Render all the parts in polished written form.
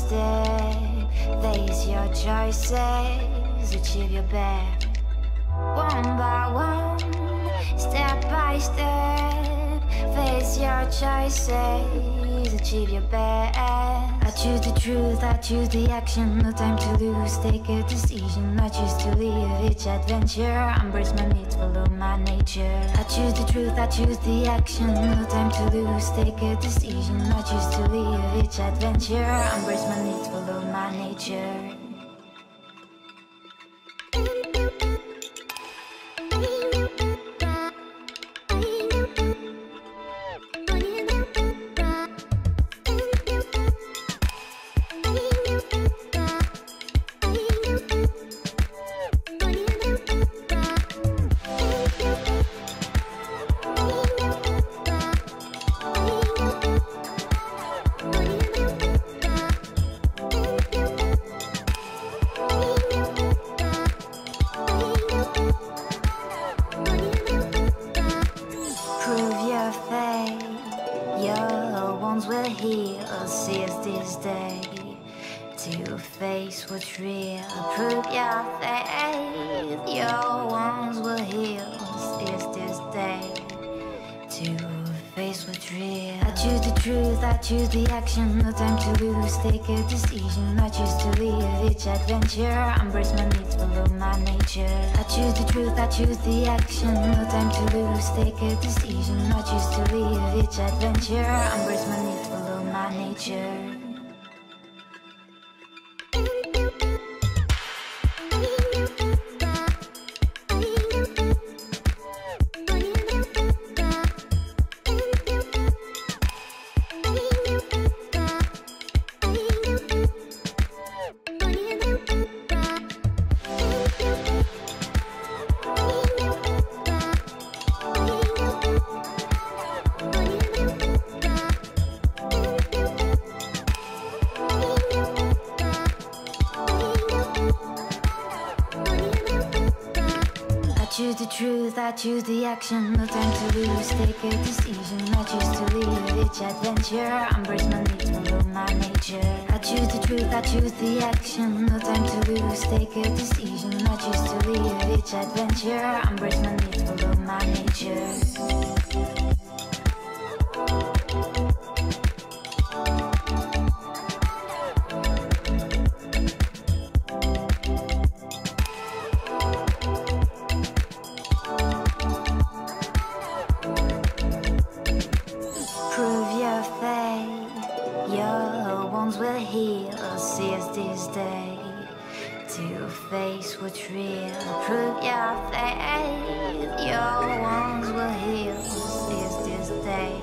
step, face your choices, achieve your best. One by one, step by step, face your choices, achieve your best. I choose the truth, I choose the action, no time to lose, take a decision. I choose to live each adventure, embrace my needs, follow my nature. I choose the truth, I choose the action, no time to lose, take a decision. I choose to live each adventure, embrace my needs, follow my nature. Face what's real, prove your faith. Your wounds will heal, seize this day to face what's real. I choose the truth, I choose the action, no time to lose, take a decision. I choose to live each adventure, embrace my needs, follow my nature. I choose the truth, I choose the action, no time to lose, take a decision. I choose to live each adventure, embrace my needs, follow my nature. I choose the action, no time to lose, take a decision. I choose to live each adventure, embrace my needs, follow my nature. I choose the truth, I choose the action, no time to lose, take a decision. I choose to live each adventure, embrace my needs, follow my nature. Will heal, seize this day to face what's real, prove your faith. Your wounds will heal, seize this day.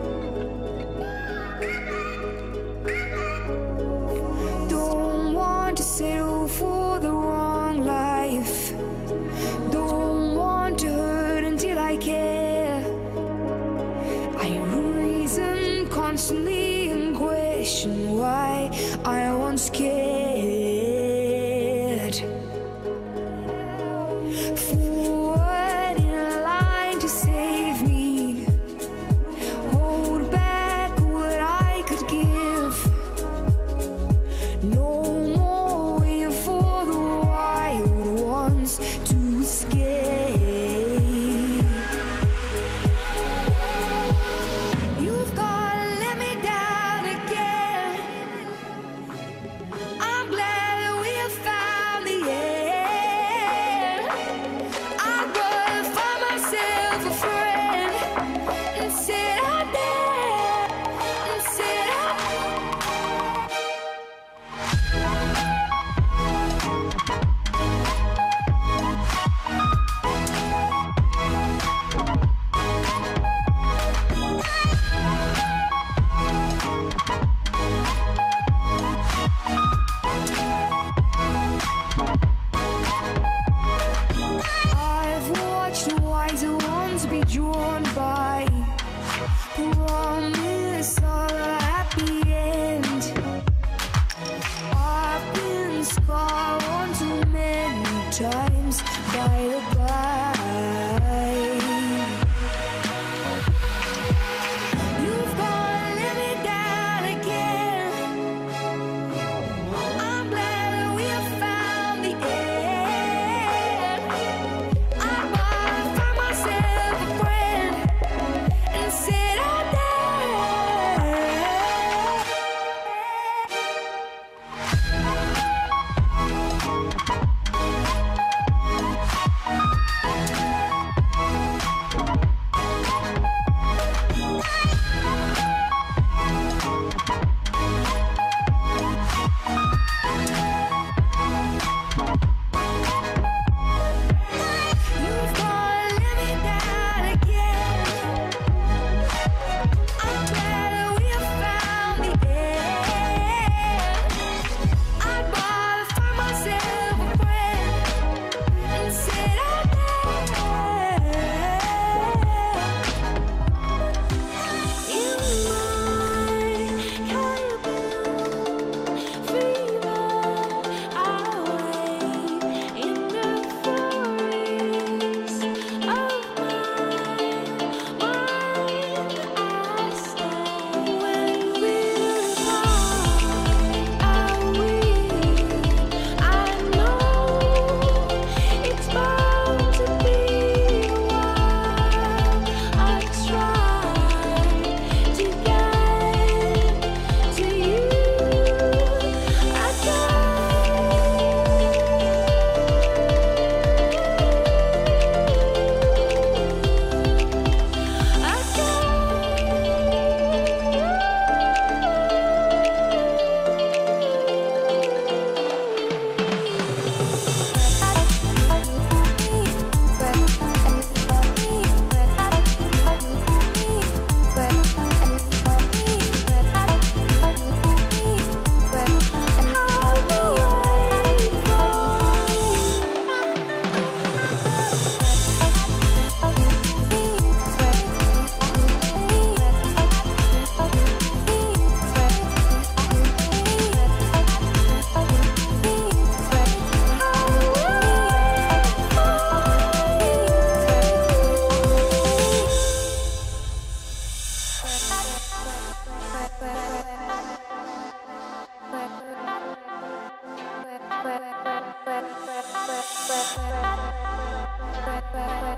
Don't want to settle for the wrong life, don't want to hurt until I care. I reason constantly and question why I once cared. Forward in line to save me, hold back what I could give. No more waiting for the wild ones to escape. You've got to let me down again. I'm glad that we have found the end. I'd rather find myself a friend and sit out there and sit out. I've watched the wiser ones be drawn by promise of a happy end. I've been scarred on too many times by the blind. You've gone and let me down again. Bye.